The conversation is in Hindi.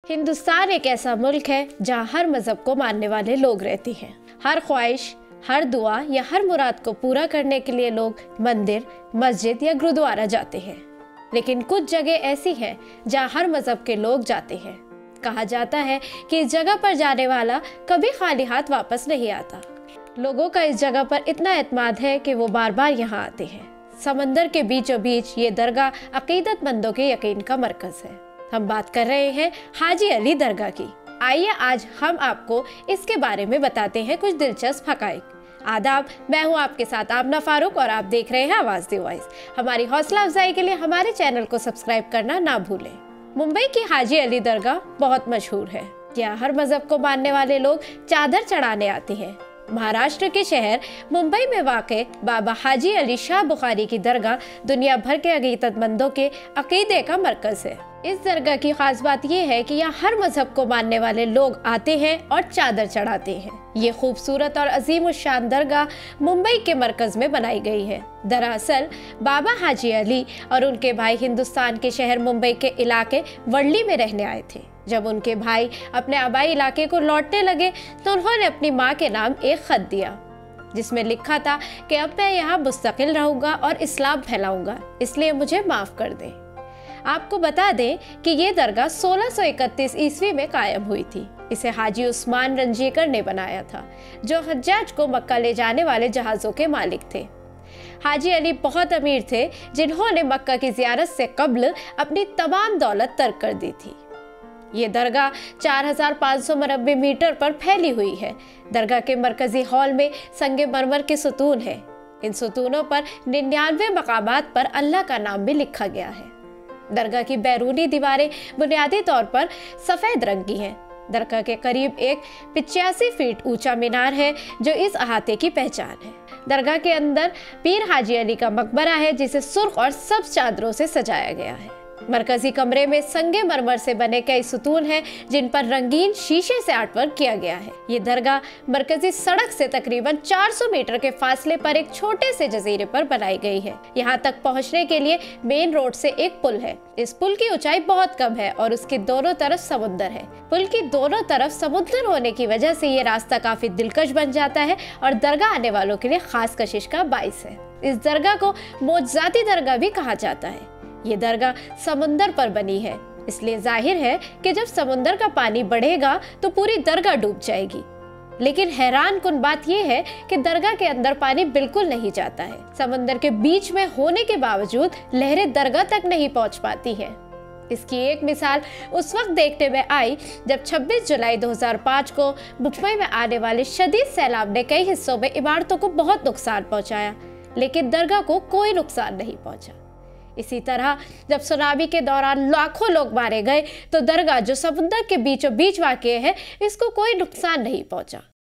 हिंदुस्तान एक ऐसा मुल्क है जहाँ हर मजहब को मानने वाले लोग रहते हैं। हर ख्वाहिश, हर दुआ या हर मुराद को पूरा करने के लिए लोग मंदिर, मस्जिद या गुरुद्वारा जाते हैं। लेकिन कुछ जगह ऐसी हैं जहाँ हर मजहब के लोग जाते हैं। कहा जाता है कि इस जगह पर जाने वाला कभी खाली हाथ वापस नहीं आता। लोगों का इस जगह पर इतना एतमाद है कि वो बार बार यहाँ आते हैं। समंदर के बीचों बीच ये दरगाह अकीदतमंदों के यकीन का मरकज है। हम बात कर रहे हैं हाजी अली दरगाह की। आइए आज हम आपको इसके बारे में बताते हैं कुछ दिलचस्प हकाइक। आदाब, मैं हूं आपके साथ आमना फारूक और आप देख रहे हैं आवाज दी वॉइस। हमारी हौसला अफजाई के लिए हमारे चैनल को सब्सक्राइब करना ना भूलें। मुंबई की हाजी अली दरगाह बहुत मशहूर है। यहाँ हर मजहब को मानने वाले लोग चादर चढ़ाने आते हैं। महाराष्ट्र के शहर मुंबई में वाक़े बाबा हाजी अली शाह बुखारी की दरगाह दुनिया भर के अकीदतमंदों के अकीदे का मरकज है। इस दरगाह की खास बात यह है कि यहाँ हर मजहब को मानने वाले लोग आते हैं और चादर चढ़ाते हैं। ये खूबसूरत और अजीमुशान दरगाह मुंबई के मरकज में बनाई गई है। दरअसल बाबा हाजी अली और उनके भाई हिंदुस्तान के शहर मुंबई के इलाके वर्ली में रहने आए थे। जब उनके भाई अपने आबाई इलाके को लौटने लगे तो उन्होंने अपनी माँ के नाम एक खत दिया जिसमें लिखा था कि अब मैं यहाँ मुस्तकिल रहूंगा और इस्लाम फैलाऊंगा, इसलिए मुझे माफ कर दें। आपको बता दें कि ये दरगाह 1631 ईस्वी में कायम हुई थी। इसे हाजी उस्मान रंजीकर ने बनाया था, जो हज्जाज को मक्का ले जाने वाले जहाजों के मालिक थे। हाजी अली बहुत अमीर थे, जिन्होंने मक्का की ज़ियारत से कब्ल अपनी तमाम दौलत तर्क कर दी थी। ये दरगाह 4500 मरबे मीटर पर फैली हुई है। दरगाह के मरकजी हॉल में संगे मरमर के सुतून है। इन सुतूनों पर 99 मकामात पर अल्लाह का नाम भी लिखा गया है। दरगाह की बैरूनी दीवारें बुनियादी तौर पर सफेद रंग की हैं। दरगाह के करीब एक 85 फीट ऊंचा मीनार है जो इस अहाते की पहचान है। दरगाह के अंदर पीर हाजी अली का मकबरा है जिसे सुर्ख और सब्ज चादरों से सजाया गया है। मरकजी कमरे में संगे मरमर से बने कई सुतून हैं जिन पर रंगीन शीशे से आर्टवर्क किया गया है। ये दरगाह मरकजी सड़क से तकरीबन 400 मीटर के फासले पर एक छोटे से जजीरे पर बनाई गई है। यहाँ तक पहुँचने के लिए मेन रोड से एक पुल है। इस पुल की ऊंचाई बहुत कम है और उसके दोनों तरफ समुद्र है। पुल की दोनों तरफ समुद्र होने की वजह से ये रास्ता काफी दिलकश बन जाता है और दरगाह आने वालों के लिए खास कशिश का बाइस है। इस दरगाह को मौजज़ाती दरगाह भी कहा जाता है। ये दरगाह समुंदर पर बनी है, इसलिए जाहिर है कि जब समुंदर का पानी बढ़ेगा तो पूरी दरगाह डूब जाएगी। लेकिन हैरान कुन बात यह है कि दरगाह के अंदर पानी बिल्कुल नहीं जाता है। समुंदर के बीच में होने के बावजूद लहरें दरगाह तक नहीं पहुंच पाती हैं। इसकी एक मिसाल उस वक्त देखने में आई जब 26 जुलाई 2005 को मुंबई में आने वाले शदीद सैलाब ने कई हिस्सों में इमारतों को बहुत नुकसान पहुंचाया, लेकिन दरगाह को कोई नुकसान नहीं पहुंचा। इसी तरह जब सुनामी के दौरान लाखों लोग मारे गए तो दरगाह जो समुद्र के बीचों बीच वाक़ है, इसको कोई नुकसान नहीं पहुंचा।